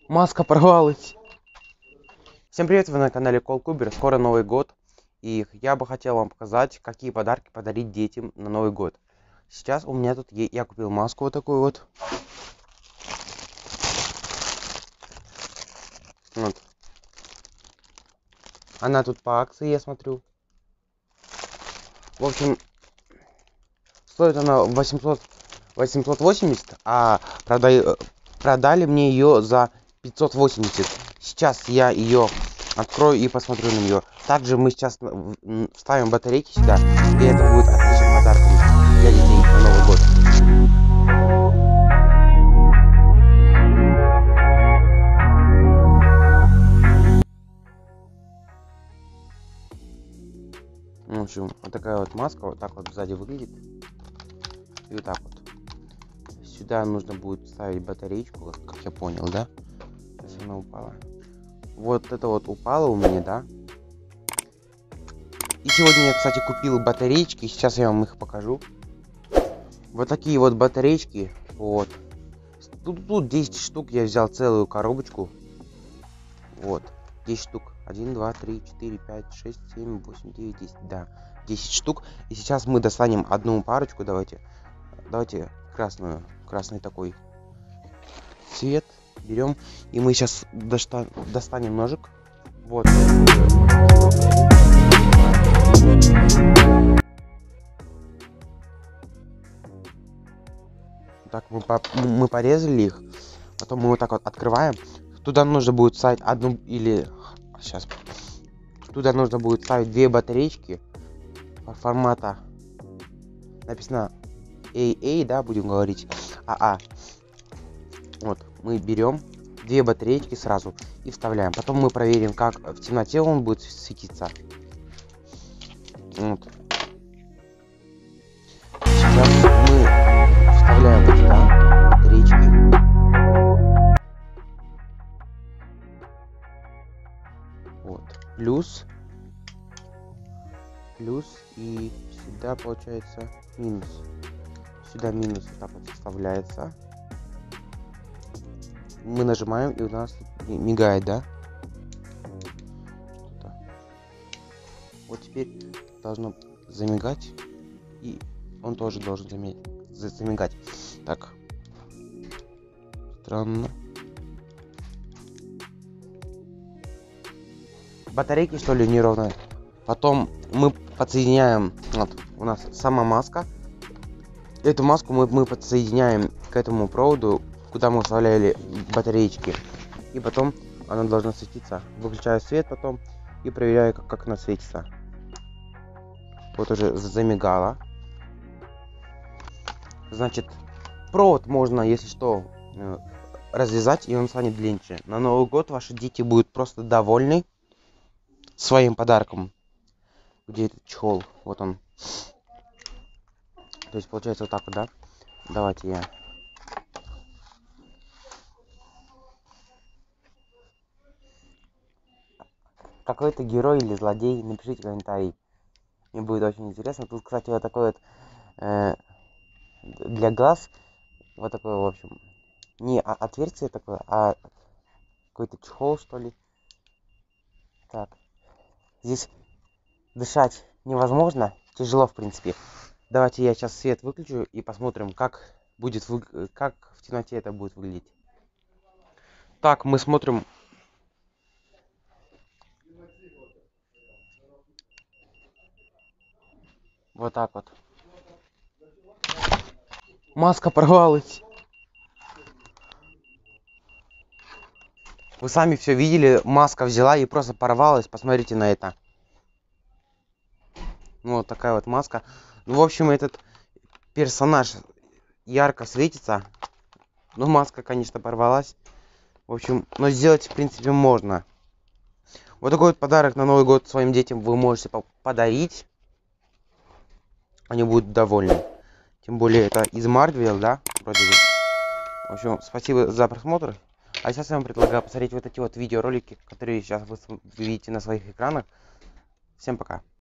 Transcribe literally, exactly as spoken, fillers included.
Маска порвалась. Всем привет, вы на канале Колкубер. Скоро Новый год. И я бы хотел вам показать, какие подарки подарить детям на Новый год. Сейчас у меня тут, я купил маску вот такую вот. Вот. Она тут по акции, я смотрю. В общем, стоит она восемьсот восемьдесят, а продай, продали мне ее за пятьсот восемьдесят. Сейчас я ее открою и посмотрю на нее. Также мы сейчас вставим батарейки сюда, и это будет отличным подарком для детей на Новый год. В общем, вот такая вот маска, вот так вот сзади выглядит. И вот так вот. Сюда нужно будет ставить батареечку, как я понял, да? Если она упала. Вот это вот упало у меня, да? И сегодня я, кстати, купил батареечки. Сейчас я вам их покажу. Вот такие вот батареечки. Вот. Тут, тут десять штук. Я взял целую коробочку. Вот. десять штук. один, два, три, четыре, пять, шесть, семь, восемь, девять, десять. Да. десять штук. И сейчас мы достанем одну парочку. Давайте. Давайте красную. Красный такой цвет. Берем. И мы сейчас доста достанем ножик. Вот. Так, мы, по мы порезали их. Потом мы вот так вот открываем. Туда нужно будет ставить одну или... Сейчас. Туда нужно будет ставить две батареечки. Формата. Написано эй эй, да, будем говорить. АА. Вот, мы берем две батареечки сразу и вставляем. Потом мы проверим, как в темноте он будет светиться. Вот. Сейчас мы вставляем вот сюда батареечки. Вот. Плюс. Плюс. И сюда получается минус. Сюда минус вот так вот вставляется. Мы нажимаем, и у нас мигает, да? Вот теперь должно замигать, и он тоже должен замигать. Так. Странно. Батарейки, что ли, неровные. Потом мы подсоединяем. Вот, у нас сама маска. Эту маску мы, мы подсоединяем к этому проводу, куда мы вставляли батареечки. И потом она должна светиться. Выключаю свет потом и проверяю, как, как она светится. Вот уже замигала. Значит, провод можно, если что, развязать, и он станет длиннее. На Новый год ваши дети будут просто довольны своим подарком. Где этот чехол? Вот он. То есть получается вот так вот, да? Давайте я... Какой то герой или злодей? Напишите комментарий. Мне будет очень интересно. Тут, кстати, вот такой вот э, для глаз. Вот такое, в общем. Не а, отверстие такое, а какой-то чехол, что ли. Так. Здесь дышать невозможно. Тяжело, в принципе. Давайте я сейчас свет выключу и посмотрим, как будет вы... как в темноте это будет выглядеть. Так, мы смотрим. Вот так вот. Маска порвалась. Вы сами все видели. Маска взяла и просто порвалась. Посмотрите на это. Вот такая вот маска. Ну, в общем, этот персонаж ярко светится. Но маска, конечно, порвалась. В общем, но сделать, в принципе, можно. Вот такой вот подарок на Новый год своим детям вы можете подарить. Они будут довольны. Тем более это из Marvel, да? Вроде бы. В общем, спасибо за просмотр. А сейчас я вам предлагаю посмотреть вот эти вот видеоролики, которые сейчас вы видите на своих экранах. Всем пока.